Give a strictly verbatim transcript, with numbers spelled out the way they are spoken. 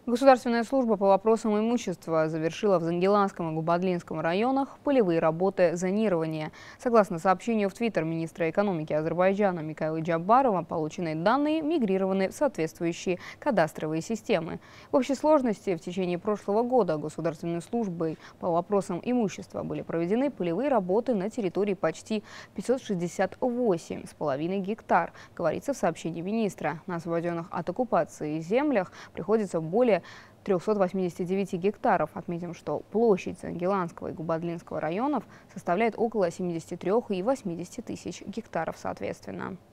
Государственная служба по вопросам имущества завершила в Зангеланском и Губадлинском районах полевые работы зонирования. Согласно сообщению в Твиттер министра экономики Азербайджана Микаила Джаббарова, полученные данные мигрированы в соответствующие кадастровые системы. В общей сложности в течение прошлого года Государственной службой по вопросам имущества были проведены полевые работы на территории почти пятьсот шестьдесят восемь с половиной гектар, говорится в сообщении министра. На освобожденных от оккупации землях приходится более трёхсот восьмидесяти девяти гектаров. Отметим, что площадь Зангеланского и Губадлинского районов составляет около семидесяти трёх и восьмидесяти тысяч гектаров соответственно.